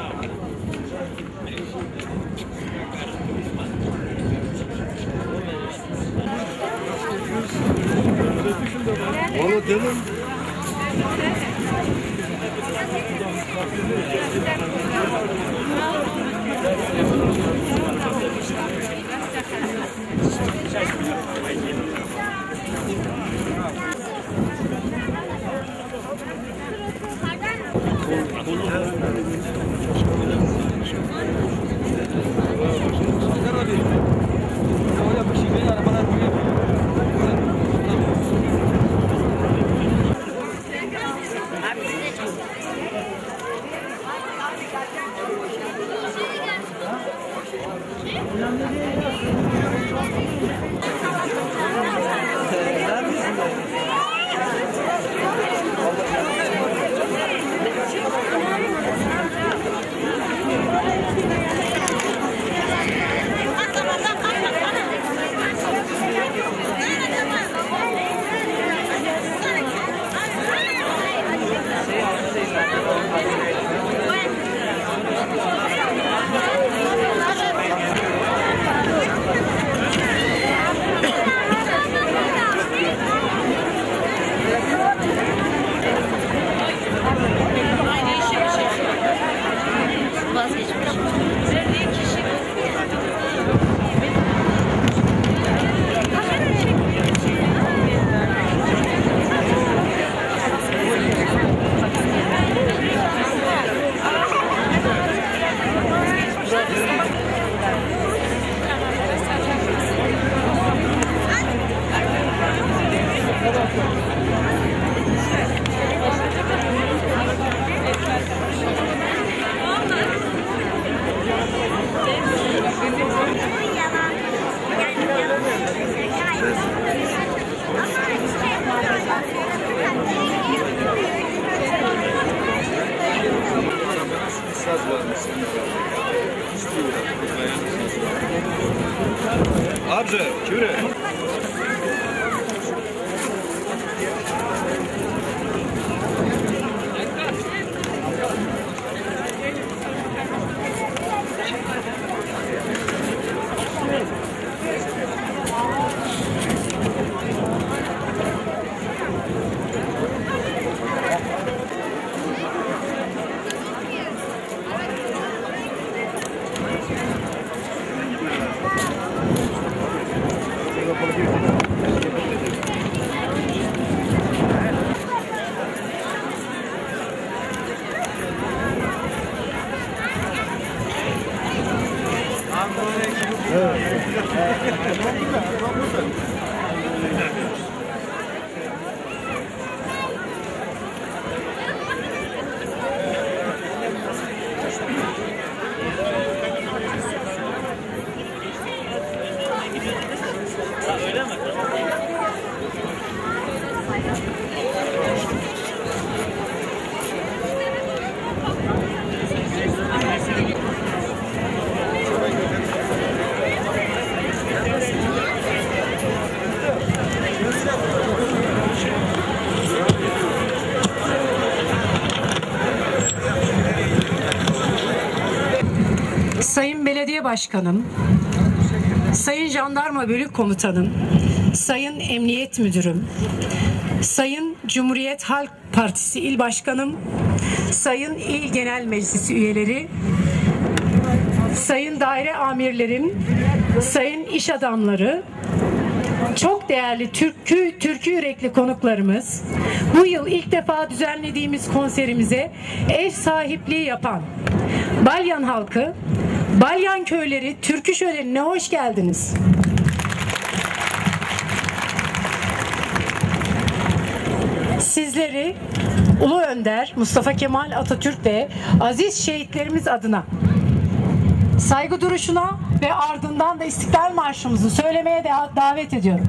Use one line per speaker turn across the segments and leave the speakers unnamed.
Valla dedim. Abze, küre.
Öyle mi?
Sayın Belediye Başkanım, Sayın Jandarma Bölük Komutanım, Sayın Emniyet Müdürüm, Sayın Cumhuriyet Halk Partisi İl Başkanım, Sayın İl Genel Meclisi üyeleri, Sayın daire amirlerim, Sayın iş adamları, çok değerli türkü yürekli konuklarımız, bu yıl ilk defa düzenlediğimiz konserimize ev sahipliği yapan Balyan halkı, Balyan köyleri, türkü şölenine hoş geldiniz. Sizleri Ulu Önder Mustafa Kemal Atatürk ve aziz şehitlerimiz adına saygı duruşuna ve ardından da İstiklal Marşımızı söylemeye davet ediyorum.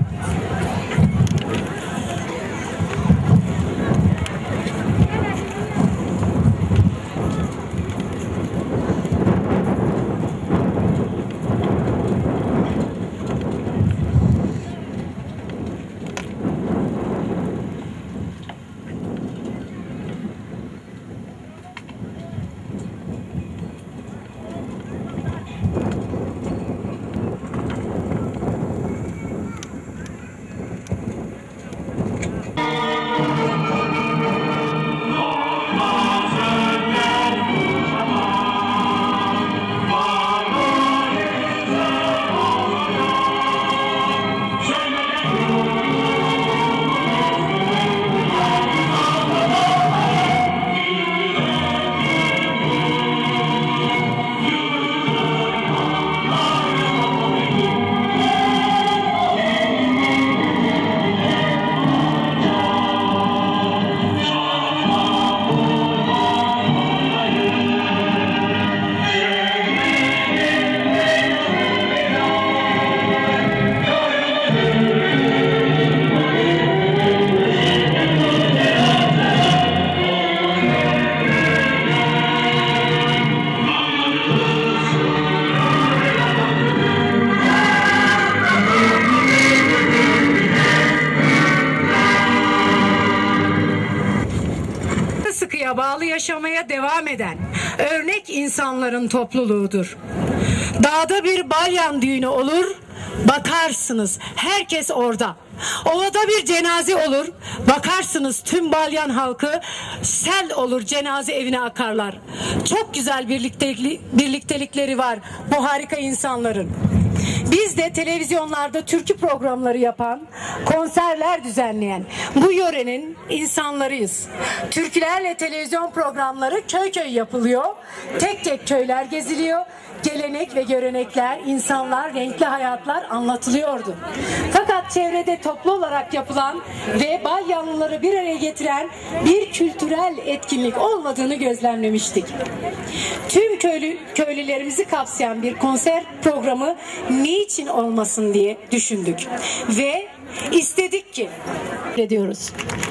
yaşamaya devam eden örnek insanların topluluğudur. Dağda bir Balyan düğünü olur, bakarsınız herkes orada. Ovada bir cenaze olur, bakarsınız tüm Balyan halkı sel olur, cenaze evine akarlar. Çok güzel birliktelikleri var bu harika insanların. Biz de televizyonlarda türkü programları yapan, konserler düzenleyen bu yörenin insanlarıyız. Türkülerle televizyon programları köy köy yapılıyor. Tek tek köyler geziliyor. Gelenek ve görenekler, insanlar, renkli hayatlar anlatılıyordu. Fakat çevrede toplu olarak yapılan ve Balyanlıları bir araya getiren bir kültürel etkinlik olmadığını gözlemlemiştik. Tüm köylülerimizi kapsayan bir konser programı niçin olmasın diye düşündük ve istedik ki diyoruz.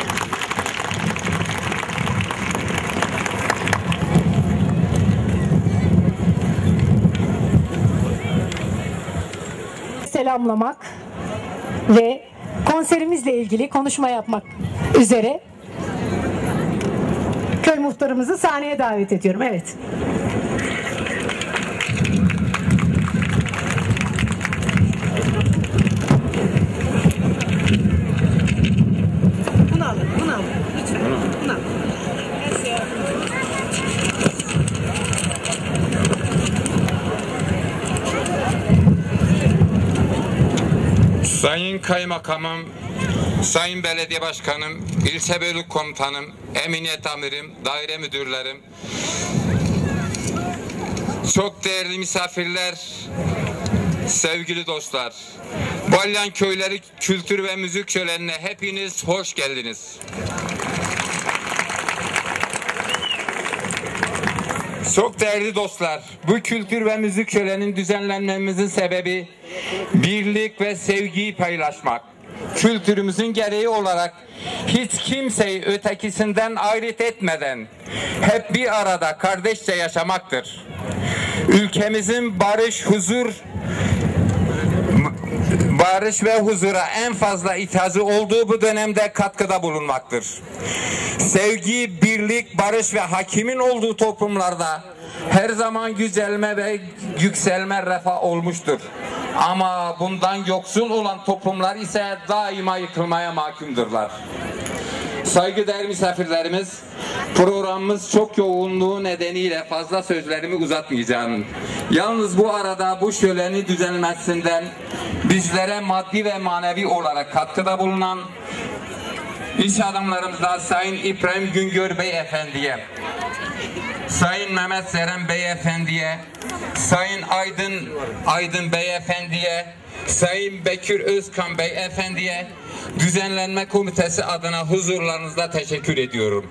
Selamlamak ve konserimizle ilgili konuşma yapmak üzere köy muhtarımızı sahneye davet ediyorum. Evet. Bunu alın, bunu alın. Lütfen, bunu alın.
Sayın Kaymakamım, Sayın Belediye Başkanım, İlçe Bölük Komutanım, Emniyet Amirim, Daire Müdürlerim, çok değerli misafirler, sevgili dostlar, Balyan Köyleri Kültür ve Müzik Şöleni'ne hepiniz hoş geldiniz. Çok değerli dostlar, bu kültür ve müzik şöleninin düzenlenmemizin sebebi birlik ve sevgiyi paylaşmak. Kültürümüzün gereği olarak hiç kimseyi ötekisinden ayrıt etmeden hep bir arada kardeşçe yaşamaktır. Ülkemizin barış ve huzura en fazla ihtiyacı olduğu bu dönemde katkıda bulunmaktır. Sevgi, birlik, barış ve hakimin olduğu toplumlarda her zaman yücelme ve yükselme refah olmuştur. Ama bundan yoksul olan toplumlar ise daima yıkılmaya mahkumdurlar. Saygıdeğer misafirlerimiz, programımız çok yoğunluğu nedeniyle fazla sözlerimi uzatmayacağım. Yalnız bu arada bu şöleni düzenlenmesinden bizlere maddi ve manevi olarak katkıda bulunan iş adamlarımızdan Sayın İbrahim Güngör Beyefendi'ye, Sayın Mehmet Seren Beyefendi'ye, Sayın Aydın Beyefendi'ye, Sayın Bekir Özkan Beyefendi'ye düzenlenme komitesi adına huzurlarınızda teşekkür ediyorum.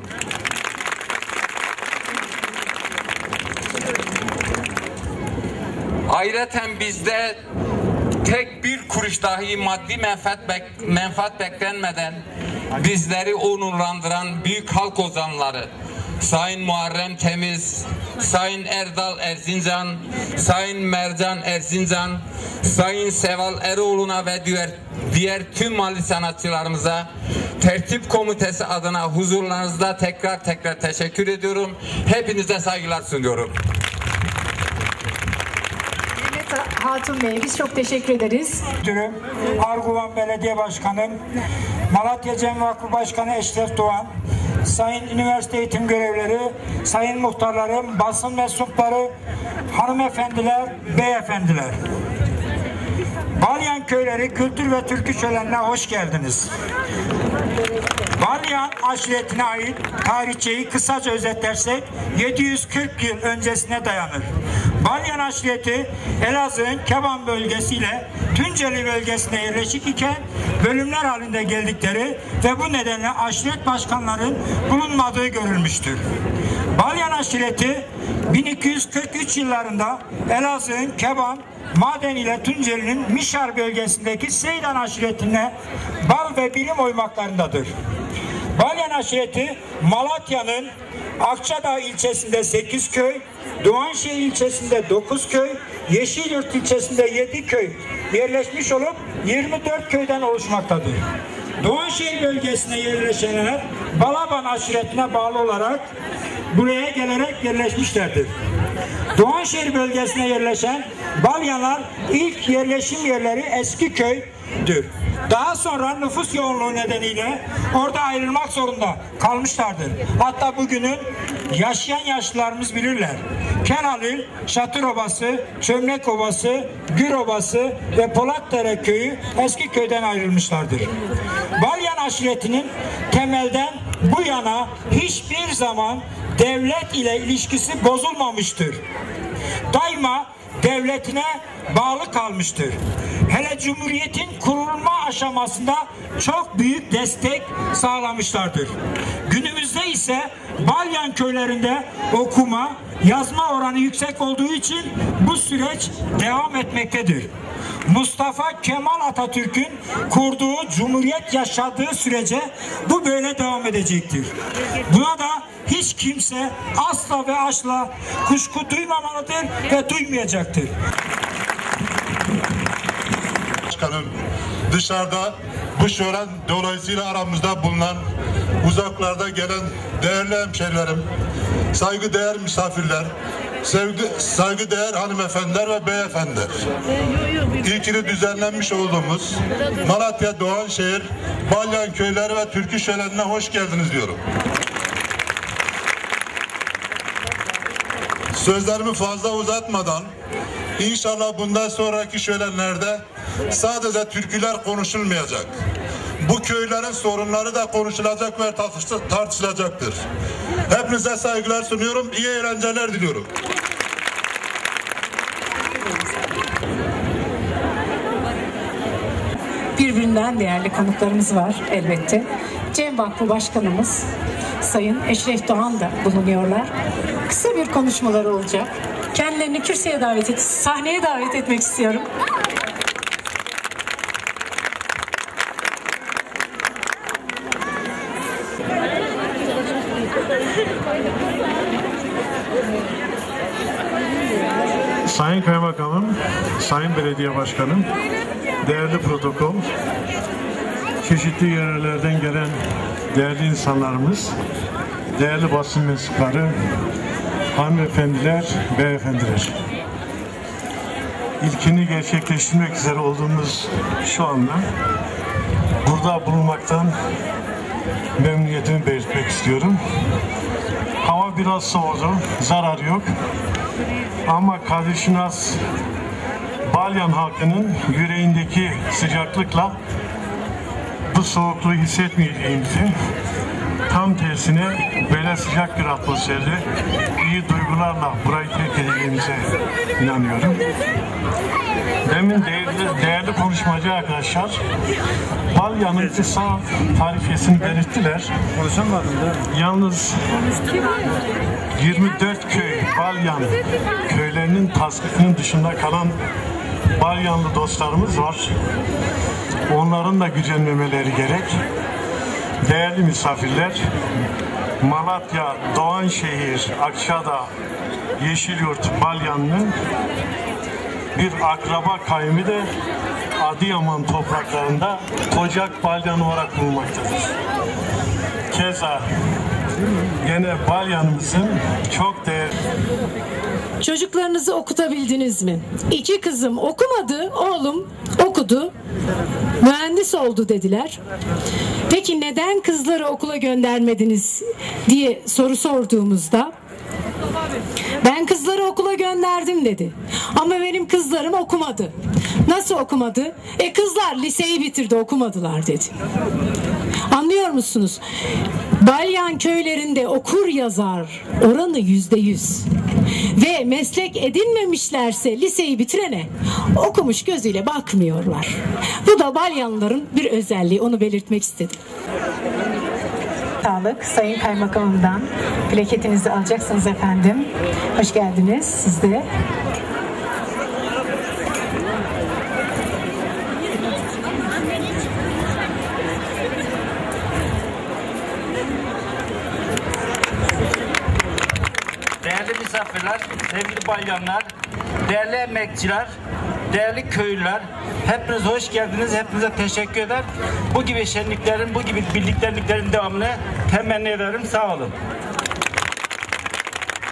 Ayrıca bizde tek bir kuruş dahi maddi menfaat beklenmeden bizleri onurlandıran büyük halk ozanları Sayın Muharrem Temiz, Sayın Erdal Erzincan, Sayın Mercan Erzincan, Sayın Seval Eroğlu'na ve diğer tüm mali sanatçılarımıza tertip komitesi adına huzurlarınızda tekrar teşekkür ediyorum. Hepinize saygılar sunuyorum.
Hatun Bey, biz çok teşekkür ederiz.
Arguvan Belediye Başkanım, Malatya Cem Vakfı Başkanı Eşref Doğan, Sayın Üniversite Eğitim Görevlileri, Sayın Muhtarlarım, basın mensupları, hanımefendiler, beyefendiler. Balyan Köyleri Kültür ve Türkü Şöleni'ne hoş geldiniz. Balyan aşiretine ait tarihçeyi kısaca özetlersek 740 yıl öncesine dayanır. Balyan aşireti Elazığ'ın Keban bölgesiyle Tunceli bölgesine yerleşik iken bölümler halinde geldikleri ve bu nedenle aşiret başkanların bulunmadığı görülmüştür. Balyan aşireti 1243 yıllarında Elazığ'ın Keban, Maden ile Tunceli'nin Mişar bölgesindeki Seydan aşiretine bal ve bilim oymaklarındadır. Balyan aşireti Malatya'nın Akçadağ ilçesinde 8 köy, Doğanşehir ilçesinde 9 köy, Yeşilyurt ilçesinde 7 köy yerleşmiş olup 24 köyden oluşmaktadır. Doğanşehir bölgesine yerleşenler Balaban aşiretine bağlı olarak buraya gelerek yerleşmişlerdir. Doğanşehir bölgesine yerleşen Balyanlar ilk yerleşim yerleri Eskiköy'dür. Daha sonra nüfus yoğunluğu nedeniyle orada ayrılmak zorunda kalmışlardır. Hatta bugünün yaşayan yaşlılarımız bilirler. Kenalil, Şatır Obası, Çömlek Obası, Gür Obası ve Polatdere köyü Eskiköy'den ayrılmışlardır. Balyan aşiretinin temelden bu yana hiçbir zaman devlet ile ilişkisi bozulmamıştır. Daima devletine bağlı kalmıştır. Hele Cumhuriyet'in kurulma aşamasında çok büyük destek sağlamışlardır. Günümüzde ise Balyan köylerinde okuma, yazma oranı yüksek olduğu için bu süreç devam etmektedir. Mustafa Kemal Atatürk'ün kurduğu Cumhuriyet yaşadığı sürece bu böyle devam edecektir. Buna da hiç kimse asla ve asla kuşku duymamalıdır ve duymayacaktır.
Başkanım, dışarıda bu şölen dolayısıyla aramızda bulunan uzaklarda gelen değerli hemşehrilerim, saygıdeğer misafirler, saygıdeğer hanımefendiler ve beyefendiler. İlkini düzenlenmiş olduğumuz Malatya Doğanşehir Balyan Köyleri ve Türkü Şöleni'ne hoş geldiniz diyorum. Sözlerimi fazla uzatmadan İnşallah bundan sonraki şölenlerde sadece türküler konuşulmayacak. Bu köylerin sorunları da konuşulacak ve tartışılacaktır. Hepinize saygılar sunuyorum. İyi eğlenceler diliyorum.
Birbirinden değerli konuklarımız var elbette. Cem Vakfı Başkanımız Sayın Eşref Doğan da bulunuyorlar. Kısa bir konuşmaları olacak. Kendilerini kürsüye sahneye davet etmek istiyorum.
Sayın Kaymakamım, Sayın Belediye Başkanım, değerli protokol, çeşitli yerlerden gelen değerli insanlarımız, değerli basın mensupları, hanımefendiler, beyefendiler. İlkini gerçekleştirmek üzere olduğumuz şu anda burada bulunmaktan memnuniyetimi belirtmek istiyorum. Hava biraz soğudu, zarar yok. Ama Kadrişinas Balyan halkının yüreğindeki sıcaklıkla bu soğukluğu hissetmeyeceğimizi, tam tersine böyle sıcak bir atmosferde iyi duygularla burayı terk edeceğimize inanıyorum. Demin değerli konuşmacı arkadaşlar Balyan'ın kısa tarifesini belirttiler. Yalnız 24 köy Balyan köylerinin tasnifinin dışında kalan Balyanlı dostlarımız var. Onların da gücenmemeleri gerek. Değerli misafirler, Malatya, Doğanşehir, Akçadağ, Yeşilyurt, Balyanlı bir akraba kayımı da Adıyaman topraklarında Tocak Balyan olarak bulunmaktadır. Keza gene Balyanımızın çok değerli.
Çocuklarınızı okutabildiniz mi? 2 kızım okumadı, oğlum okudu, mühendis oldu dediler. Peki neden kızları okula göndermediniz diye soru sorduğumuzda ben kızları okula gönderdim dedi. Ama benim kızlarım okumadı. Nasıl okumadı? Kızlar liseyi bitirdi, okumadılar dedi. Anlıyor musunuz? Balyan köylerinde okur yazar oranı %100. Ve meslek edinmemişlerse liseyi bitirene okumuş gözüyle bakmıyorlar. Bu da Balyanlıların bir özelliği, onu belirtmek istedim.
Sağlık, Sayın Kaymakamımdan plaketinizi alacaksınız efendim. Hoş geldiniz siz de.
Değerli misafirler, sevgili Balyanlar, değerli emekçiler, değerli köylüler, hepiniz hoş geldiniz. Hepinize teşekkür eder. Bu gibi şenliklerin, bu gibi birlikteliliklerin devamını temenni ederim. Sağ olun.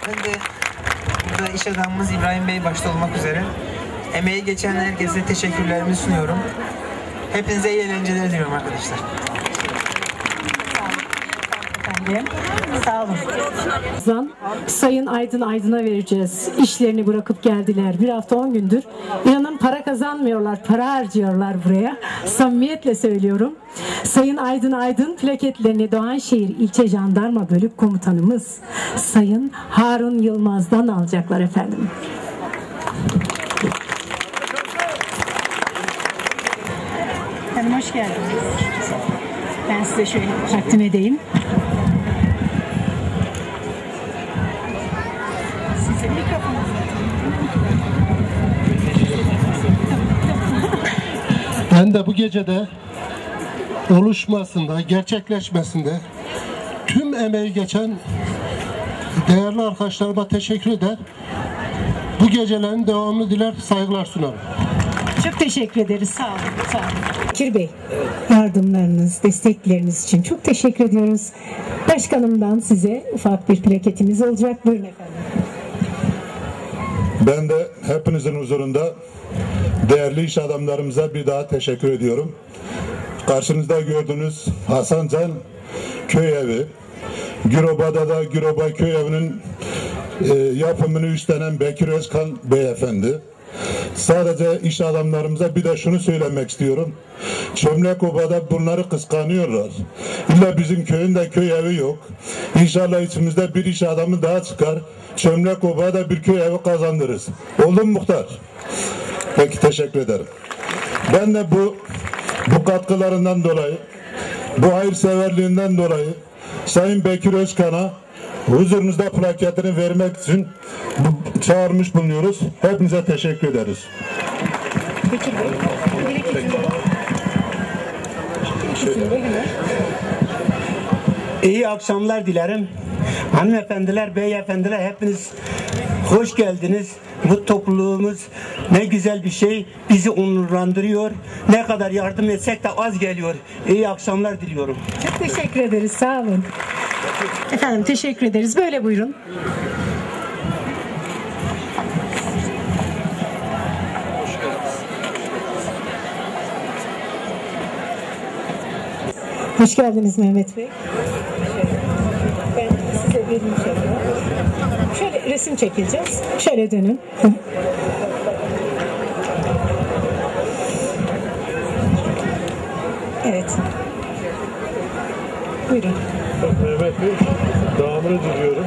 Ben de burada iş adamımız İbrahim Bey başta olmak üzere emeği geçen herkese teşekkürlerimi sunuyorum. Hepinize iyi eğlenceler diliyorum arkadaşlar.
Sağ olun. Sayın Aydın Aydın'a vereceğiz. İşlerini bırakıp geldiler. Bir hafta 10 gündür. İnanın para kazanmıyorlar. Para harcıyorlar buraya. Samimiyetle söylüyorum. Sayın Aydın Aydın plaketlerini Doğanşehir İlçe Jandarma Bölük Komutanımız Sayın Harun Yılmaz'dan alacaklar efendim. Efendim hoş geldiniz. Ben size şöyle takdim edeyim.
Ben de bu gecede oluşmasında, gerçekleşmesinde tüm emeği geçen değerli arkadaşlarıma teşekkür eder. Bu gecelerin devamını diler, saygılar sunarım.
Çok teşekkür ederiz. Sağ olun. Sağ olun. Bekir Bey, yardımlarınız, destekleriniz için çok teşekkür ediyoruz. Başkanımdan size ufak bir plaketimiz olacak. Buyurun efendim.
Ben de hepinizin huzurunda değerli iş adamlarımıza bir daha teşekkür ediyorum. Karşınızda gördüğünüz Hasancan Köy Evi, Güroba'da da Güroba Köy Evi'nin yapımını üstlenen Bekir Özkan Beyefendi. Sadece iş adamlarımıza bir de şunu söylemek istiyorum. Çömlekoba'da bunları kıskanıyorlar. İlla bizim köyün de köy evi yok. İnşallah içimizde bir iş adamı daha çıkar. Çömlekoba'da bir köy evi kazandırırız. Oldu mu muhtar? Peki, teşekkür ederim. Ben de bu katkılarından dolayı, bu hayırseverliğinden dolayı Sayın Bekir Özkan'a huzurunuzda plaketini vermek için çağırmış bulunuyoruz. Hepinize teşekkür ederiz.
İyi akşamlar dilerim. Hanımefendiler, beyefendiler, hepiniz hoş geldiniz. Bu topluluğumuz ne güzel bir şey, bizi onurlandırıyor. Ne kadar yardım etsek de az geliyor. İyi akşamlar diliyorum.
Çok teşekkür ederiz, sağ olun. Efendim teşekkür ederiz. Böyle buyurun. Hoş geldiniz Mehmet Bey. Ben size bir şöyle resim çekileceğiz. Şöyle dönün. Evet. Buyurun.
Mehmet Bey, devamını diliyorum.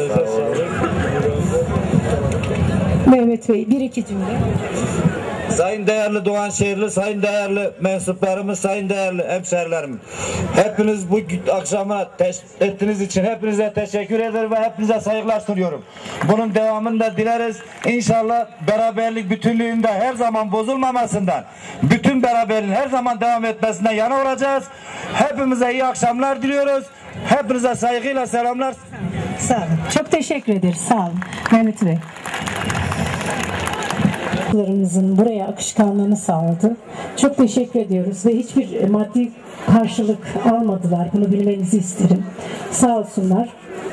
Mehmet Bey, bir iki cümle.
Sayın değerli Doğanşehirli, sayın değerli mensuplarımız, sayın değerli hemşerilerim. Hepiniz bu akşama ettiğiniz için hepinize teşekkür ederim ve hepinize saygılar sunuyorum. Bunun devamını da dileriz. İnşallah beraberlik bütünlüğünde her zaman bozulmamasından, bütün beraberliğin her zaman devam etmesinden yana olacağız. Hepimize iyi akşamlar diliyoruz. Hepinize saygıyla selamlar.
Sağ olun. Çok teşekkür ederiz. Sağ olun. Mehmet Bey. Buraya akışkanlığını sağladı. Çok teşekkür ediyoruz ve hiçbir maddi karşılık almadılar. Bunu bilmenizi isterim. Sağ olsunlar.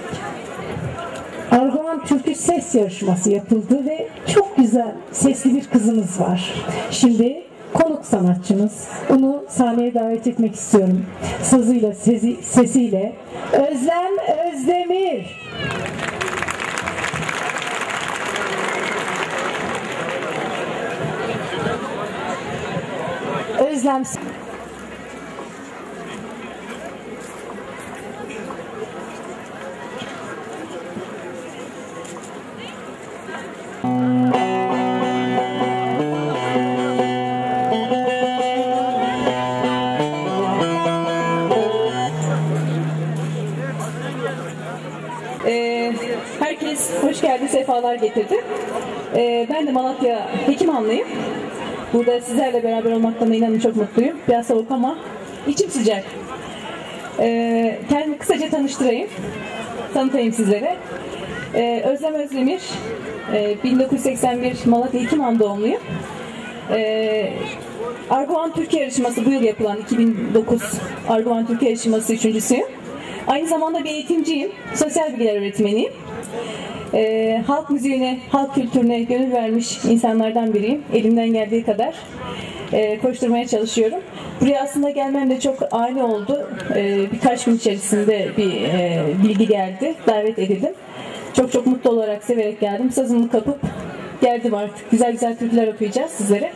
Arguvan Türkü Ses Yarışması yapıldı ve çok güzel sesli bir kızımız var. Şimdi konuk sanatçımız. Onu sahneye davet etmek istiyorum. Sazıyla, sesiyle Özlem Özdemir. Özlem.
Herkes hoş geldi, sefalar getirdi. Ben de Malatya Hekimhanlıyım. Burada sizlerle beraber olmaktan inanın çok mutluyum. Biraz soğuk ama içim sıcak. Kendimi kısaca tanıtayım sizlere. Özlem Özdemir, 1981 Malatya Hekimhan doğumluyum. Arguvan Türkiye Yarışması bu yıl yapılan 2009 Arguvan Türkiye Yarışması üçüncüsüyüm. Aynı zamanda bir eğitimciyim, sosyal bilgiler öğretmeniyim. Halk müziğine, halk kültürüne gönül vermiş insanlardan biriyim. Elimden geldiği kadar koşturmaya çalışıyorum. Buraya aslında gelmem de çok ani oldu. Birkaç gün içerisinde bir bilgi geldi. Davet edildim. Çok çok mutlu olarak, severek geldim. Sazımı kapıp geldim artık. Güzel güzel türküler okuyacağız sizlere.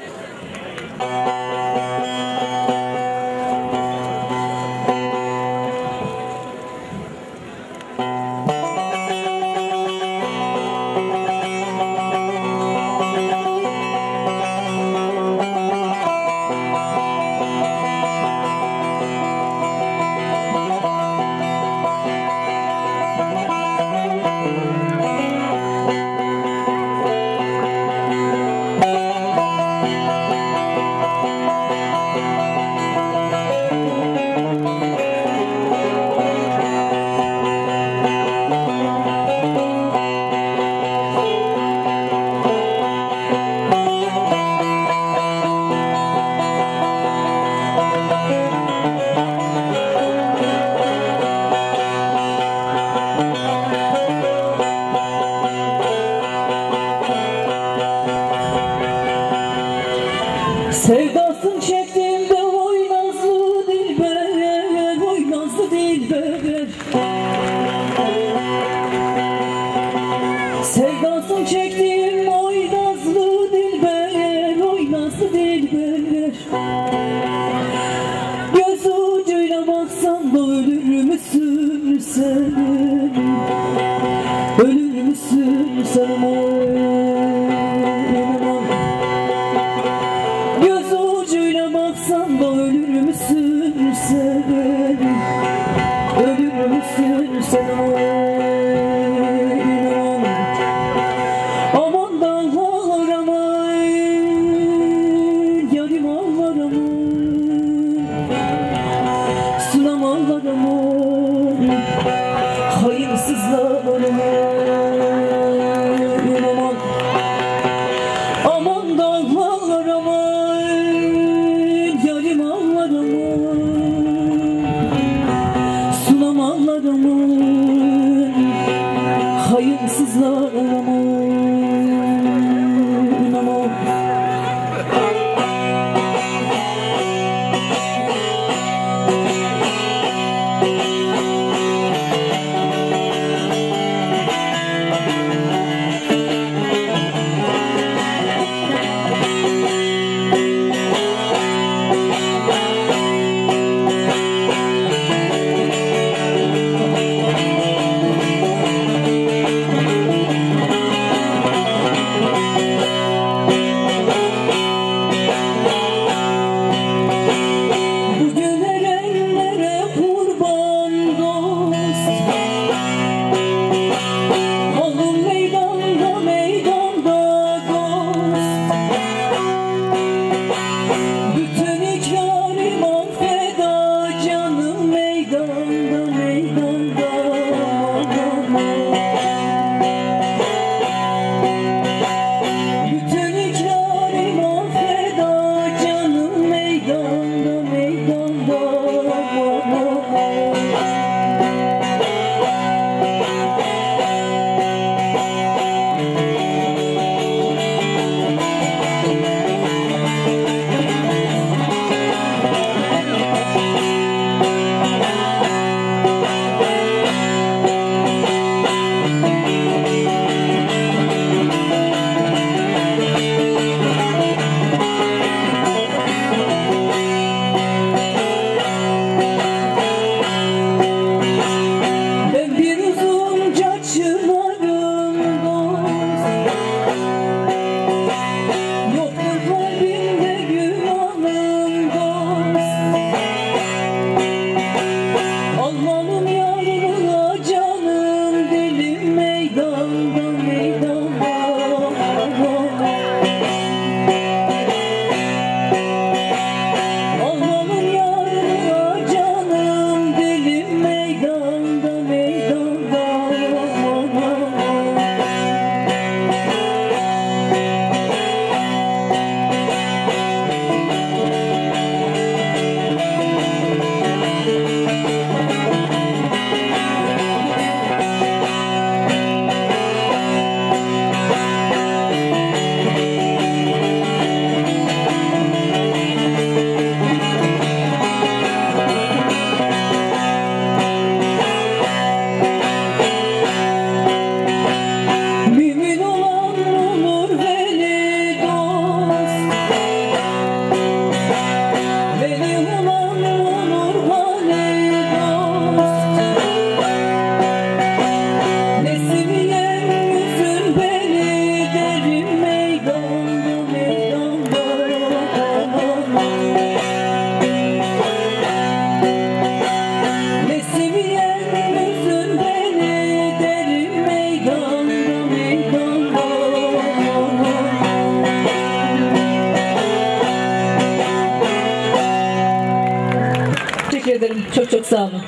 Çok çok sağ olun.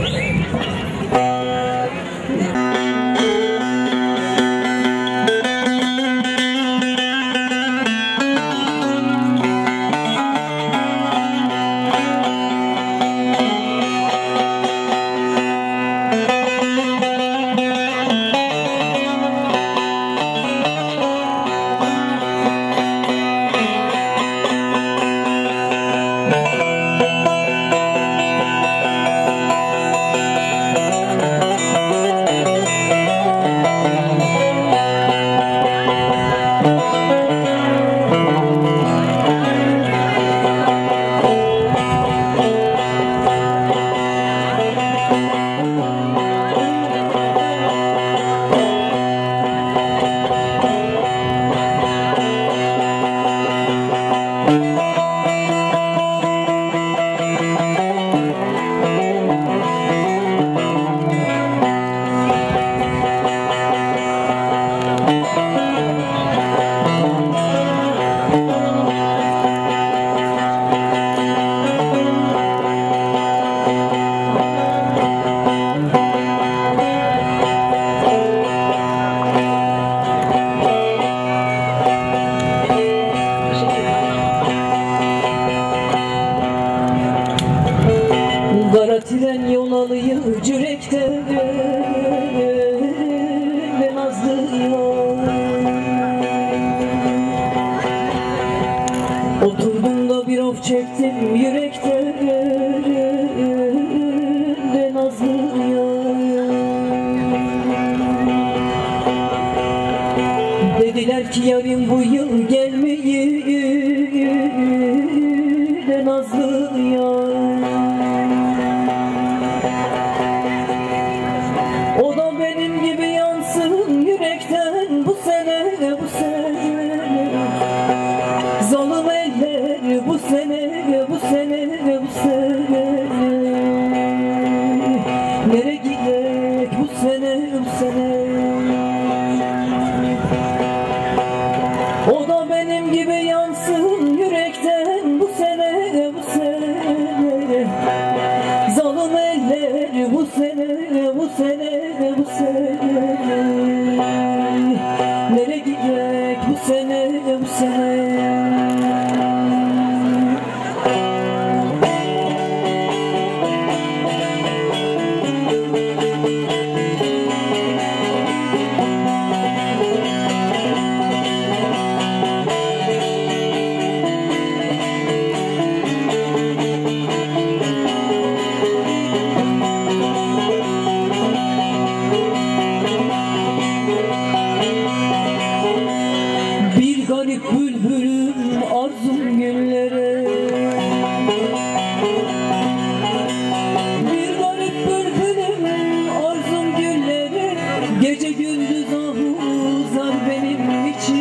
Kara tren yol alıyor Cürek'te ve nazlı yar. Oturdum da bir of çektim yürekte ve nazlı yar. Dediler ki yarın bu yıl gelmeyi de nazlı yar. O da benim gibi yansın yürekten bu sene, bu sene. Zalim eller bu sene, bu sene, bu sene. Nereye gidecek bu sene, bu sene. O da benim gibi yansın yürekten bu sene, bu sene. Zalim eller bu sene, bu sene, bu sene. Nereye gidecek bu sene, bu sene. Garip bülbülüm arzum günlere. Bir garip bülbülüm arzum günlere. Gece gündüz ah uzar benim için.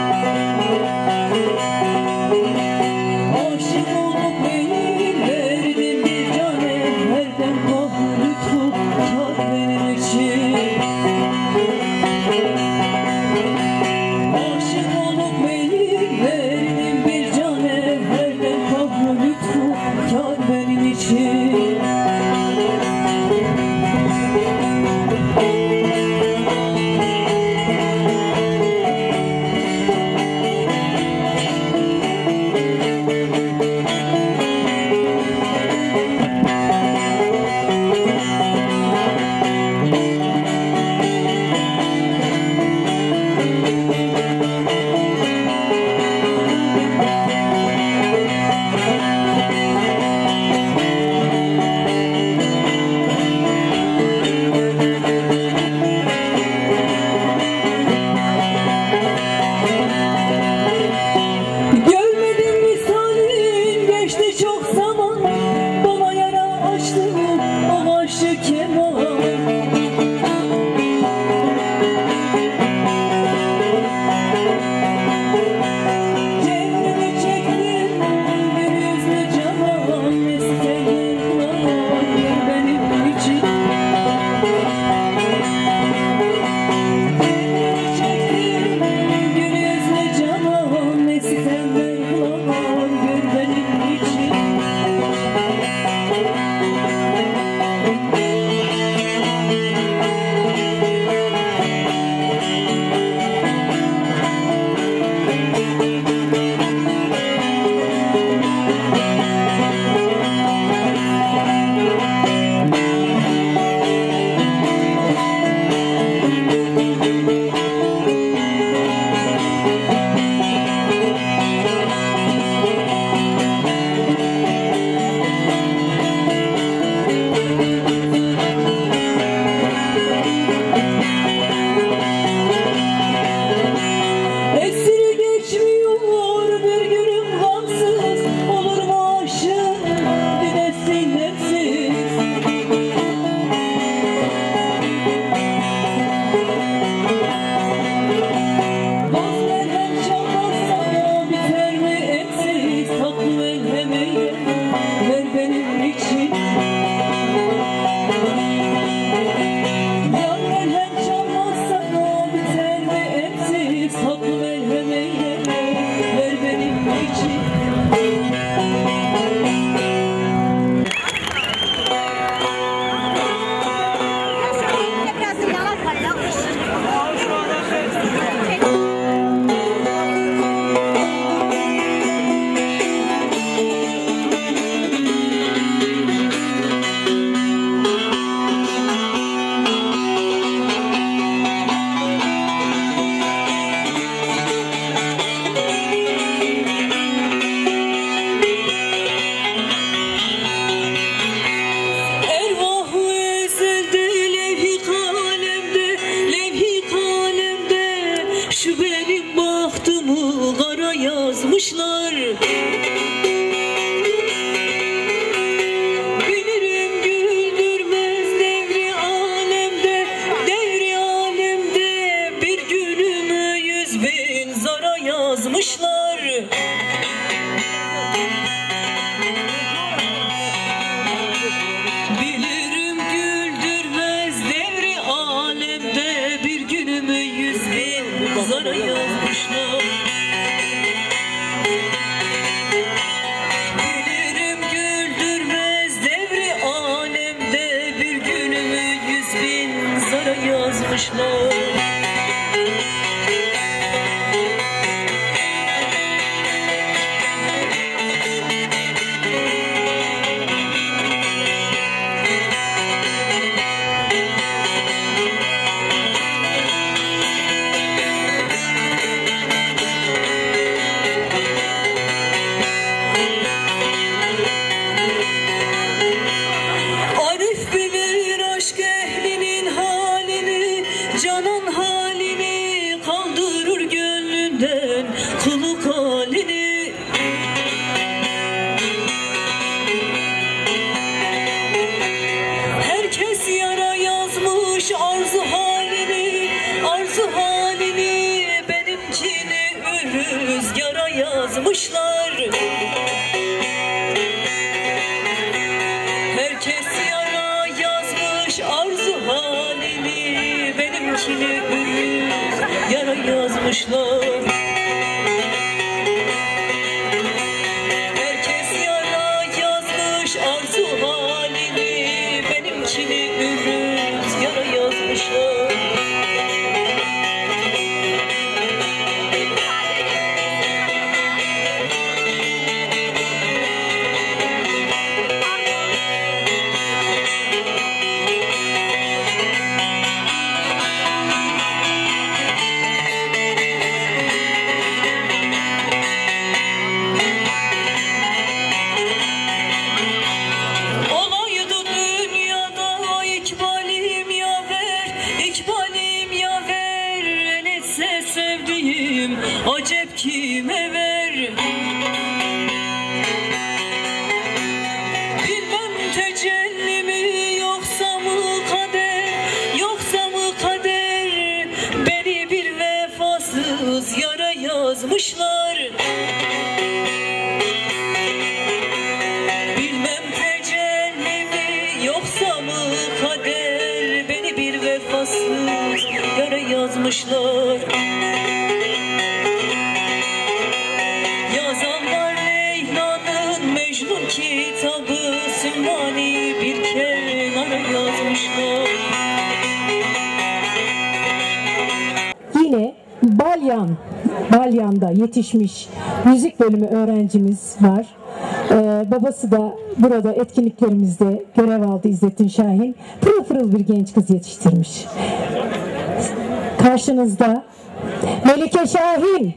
Aşık olup eğilirdim bir cane. Herden kahrı tutar benim için. Aşık olup verdim bir cane, herden zara yazmışlar. Bilirim güldürmez devri alemde, bir günümü 100.000 zara yazmışlar. Bilirim güldürmez devri alemde, bir günümü 100.000 zara yazmışlar. Arif bilir aşk ehlinin halini, canan halini, kaldırır gönlünden kuluk halini. Herkes yara yazmış arzu halini, arzu halini, benimkini rüzgara yazmışlar. Herkes yara yazmış arzu halini, benimkini yara yazmışlar. Herkes yara yazmış arzu halini, benimkini yara yazmışlar. Olaydı dünyada ikbalim yaver, ikbalim yaver, el etse sevdiğim acep kime ver. Bilmem tecelli mi yoksa mı kader, yoksa mı kader, beni bir vefasız yara yazmışlar. Bilmem tecelli mi yoksa mı kader, beni bir vefasız yara yazmışlar. Yazanlar Leyla'nın Mecnun kitabı, Sümmani bir kenara yazmışlar.
Yine Balyan'da yetişmiş müzik bölümü öğrencimiz var. Babası da burada etkinliklerimizde görev aldı, İzzettin Şahin. Pırıl pırıl bir genç kız yetiştirmiş. Karşınızda Melike Şahin.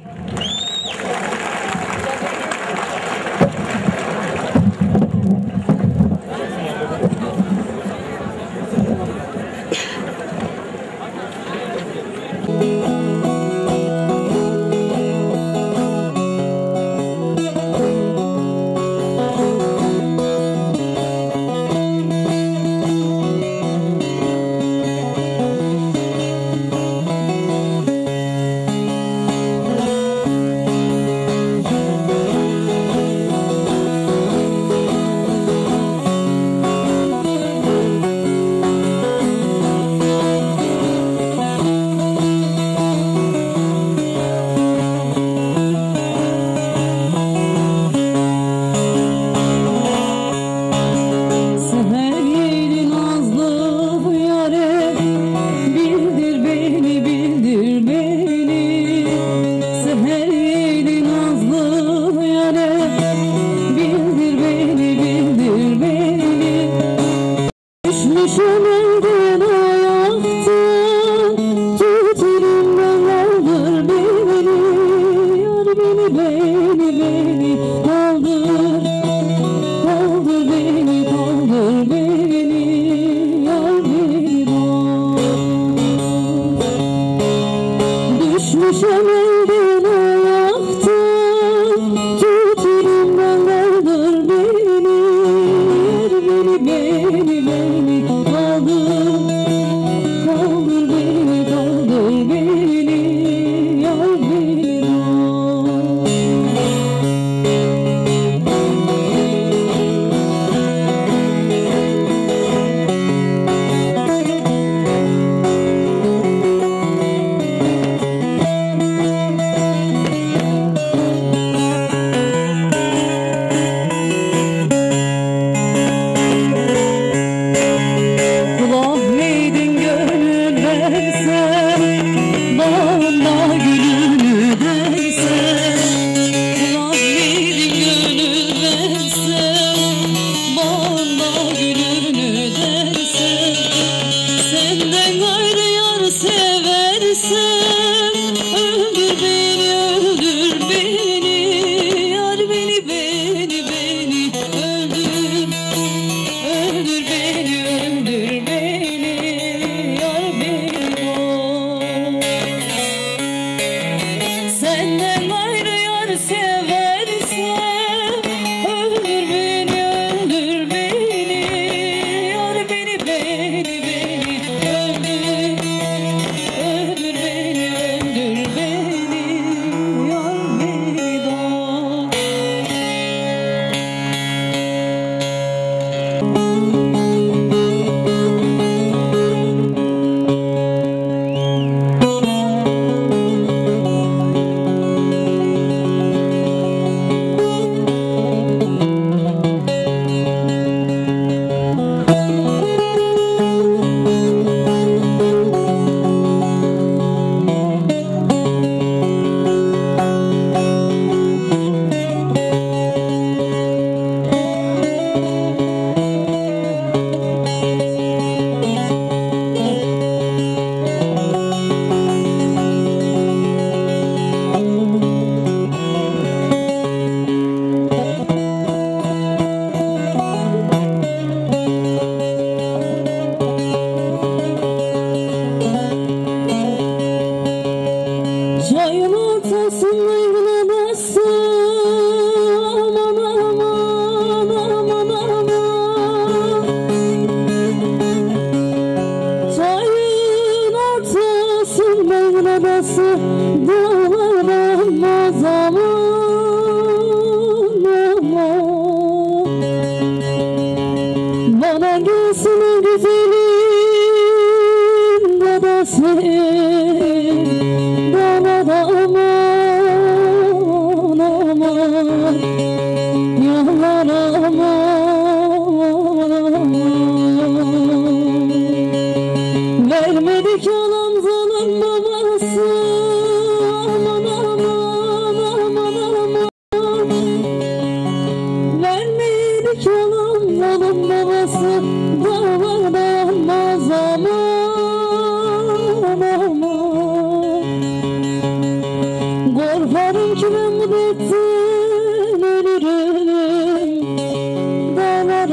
remdettin ölürüm dağlar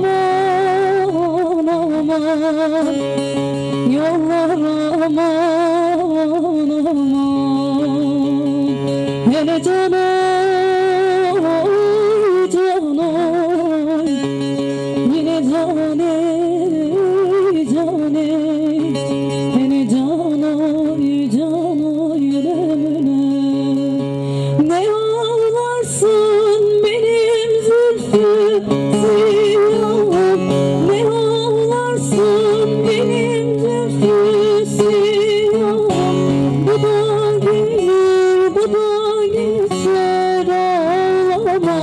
aman aman yollar aman aman hele canoy canoy yine caney caney hele canoy canoy ölümüne ne ağlarsın benim zülfü siyahım ne ağlarsın benim zülfü siyahım bu da gelir bu da geçer ağlama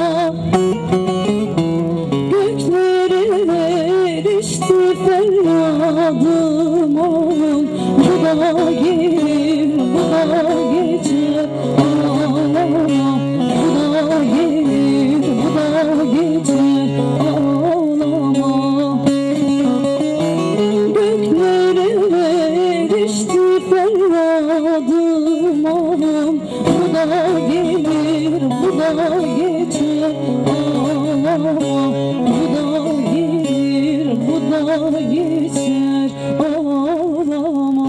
göklere erişti feryadım oğlum bu da gelir bu da geçer ağlama bu da gelir bu da geçer ağlama göklere erişti feryadım oğlum bu da gelir bu da geçer ağlama bu da gelir bu da geçer ağlama.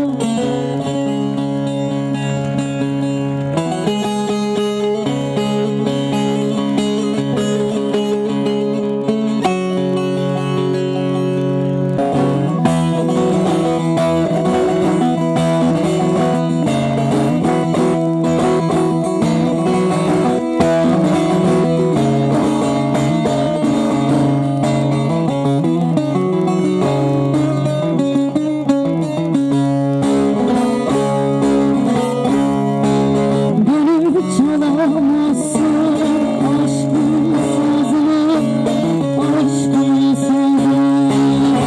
Gönül çalamazsın aşkın sazını aşkın sazını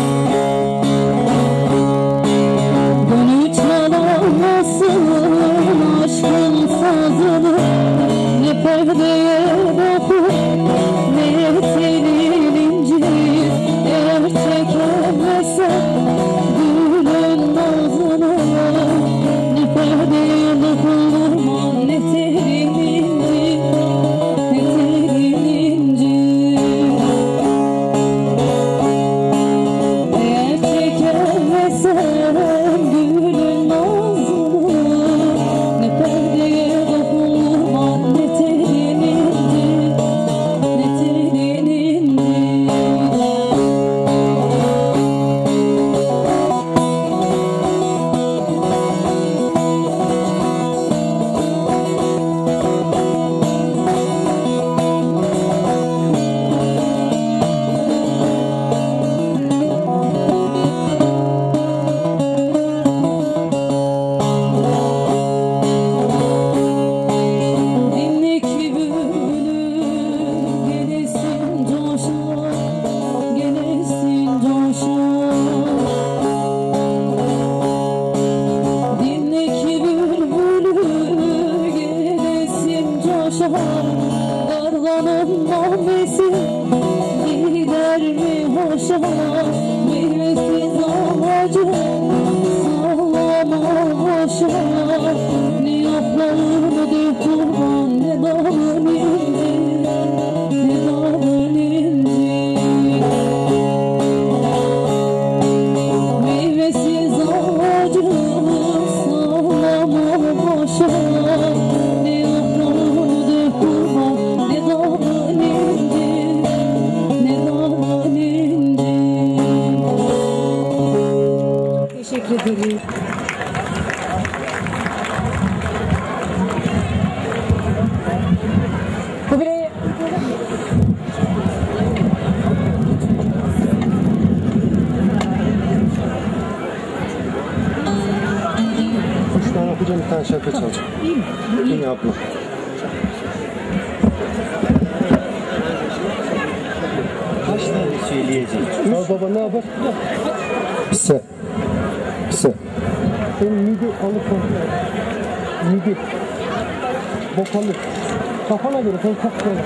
gönül çalamazsın aşkın sazını ne perdeye dokur ne telin incir eğer çekemezsen gülün nazını ne perdeye dokunur ne telin incir ne telin incir eğer çekemezsen gülün nazını ne perdeye dokunur ne telin incir ne telin incir. Dinlik bir bülbülü gelesin coşa gelesin coşa dinlik bir bülbülü gelesin coşa darlanın namesi gider mi hoşa meyvesiz ağacı sallama boşa ne yaprağını dökürman ne dalın incir ne dalın incir meyvesiz ağacı sallama boşa ne yaprağını dökürman ne dalın incir ne dalın incir.
Teşekkür ederim. Kubilay.
Üç tane okuyacağım, bir tane şarkı çalacağım. İyi mi? İyi mi abla?
Kaç tane söyleyeceğim?
Ya baba ne yapar? Pise. Pise. Benim midi alıp midi. Vokalı. Kafana göre sen tak böyle.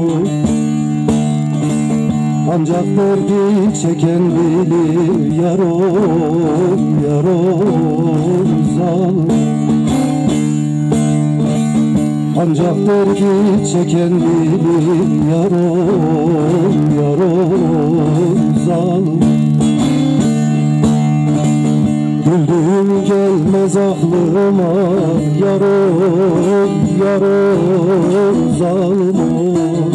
Ancak derdi çeken bilir yarom, yarom zalim. Ancak derdi çeken bilir yarom, yarom zalim. Güldüğüm gelmez aklıma yarom, yarom zalim.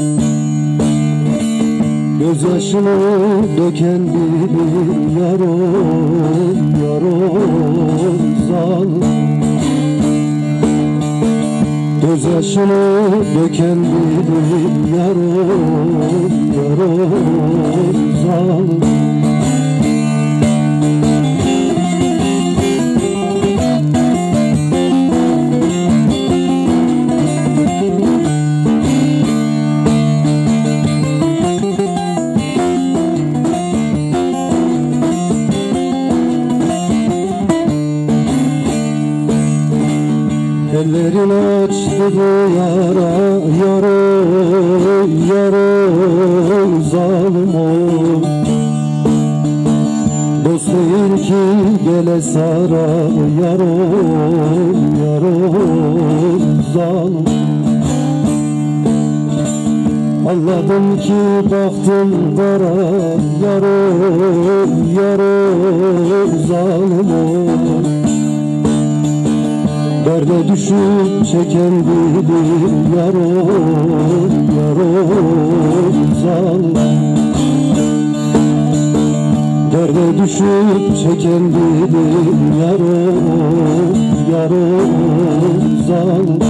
Gözyaşını döken bilir yarom, yarom zalim. Gözyaşını döken bilir yarom, yarom zalim. Ellerin açtı bu yara, yarom, yarom zalim ol. Dost değil ki gele sara, yarom, yarom zalim. Anladım ki baktım kara, yarom, yarom zalim ol. Derde düşüp çeken bilir yarom, yarom zalim. Derde düşüp çeken bilir yarom, yarom zalim.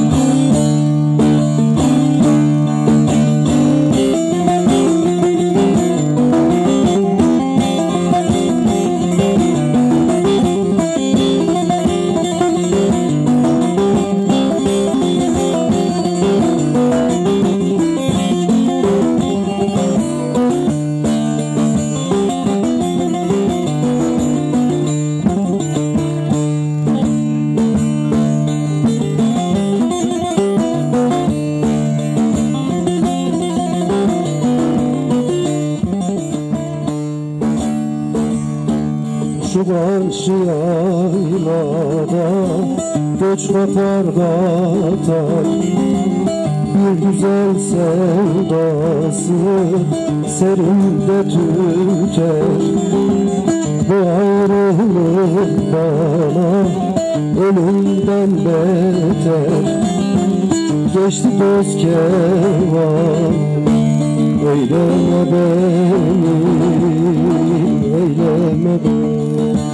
Şu karşı yaylada göç kopar katar, bir güzel sevdası serinde tüter. Bu ayrılık bana ölümden beter, geçti dost kervan. Eyleme beni, eyleme beni.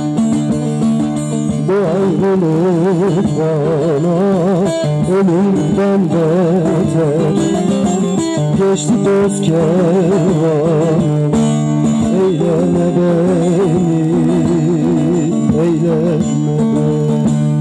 Bu ayrılık bana ölümden beter, geçti dost kervan. Eyleme beni, eyleme beni.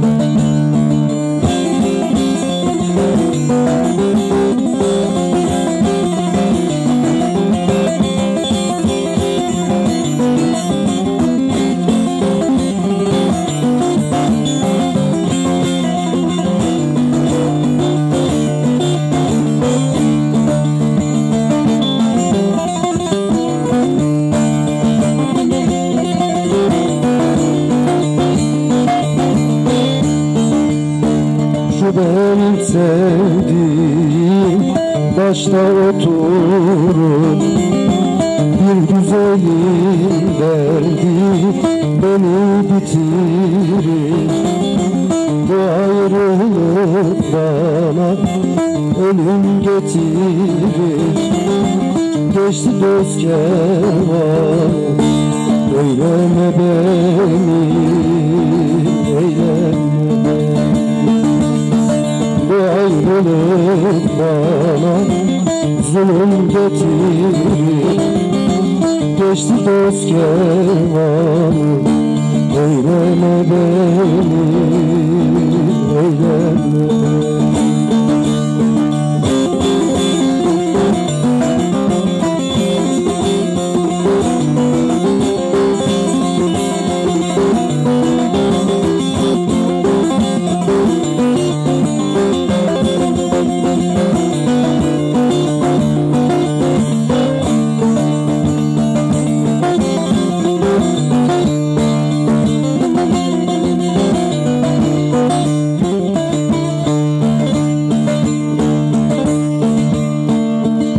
Benim sevdiğim başta oturur, bir güzelin derdi beni bitirir. Bu ayrılık bana ölüm getirir, geçti dost kervan. Eyleme beni, eyleme beni. Bu ayrılık bana zulüm getirir, geçti dost kervanı. Eyleme beni, eyleme beni.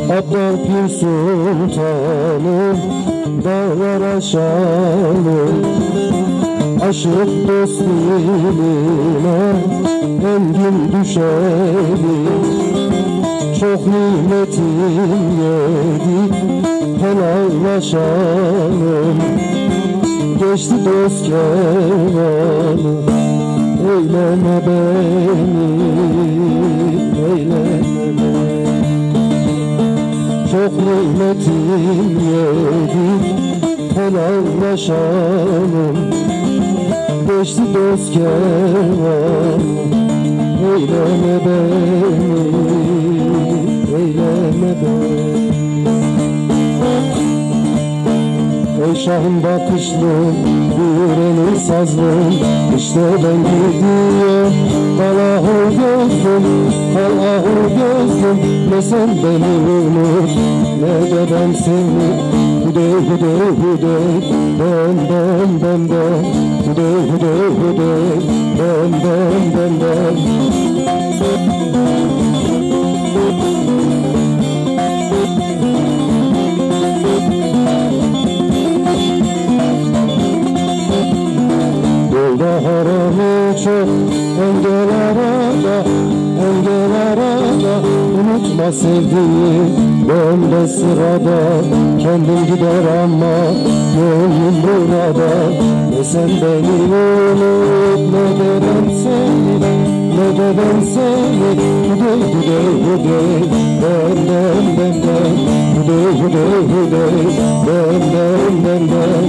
Abdal Pir Sultanım, dağlar aşalım. Aşık dost diline engin düşelim. Çok nimetin yedik, helallaşalım. Geçti dost kervanı, eyleme beni, eyleme beni. Çok nimetin yedik, helallaşalım. Geçti dost kervanı, eyleme beni, eyleme beni. Ey şahın bakışlı, yüreğin sazlı, işte ben gidiyor. Kalahu gözlüm, kalahu gözlüm, ne sen beni unut, ne de ben seni. Hüdey, hüdey, hüdey, ben, ben, ben. Hüdey, hüdey, hüdey, ben, ben. Yolda haramı çok, engel arada, engel arada. Unutma sevdiğim, ben de sırada. Kendim gider ama gönlüm burada. Ne sen beni unut, ne de ben seni, ne de ben seni. Hüdey, hüdey, hüdey, ben, ben. Hüdey, hüdey, hüdey, ben.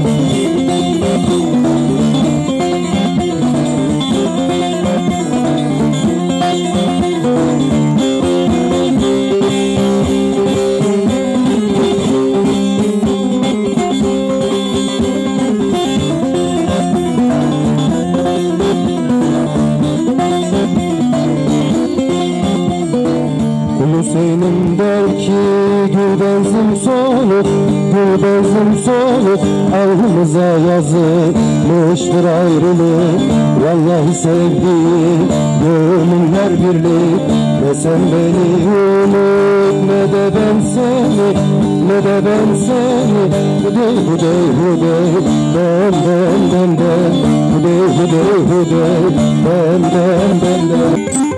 Hüseyin'im der ki gül benzin soluk, gül benzin soluk. Alnımıza yazılmıştır ayrılık. Vallahi sevdiğim gönüller birlik. Ne sen beni unut, ne de ben seni, ne de ben seni. Hüdey, hüdey, hüdey, ben. Hüdey, hüdey, hüdey, ben.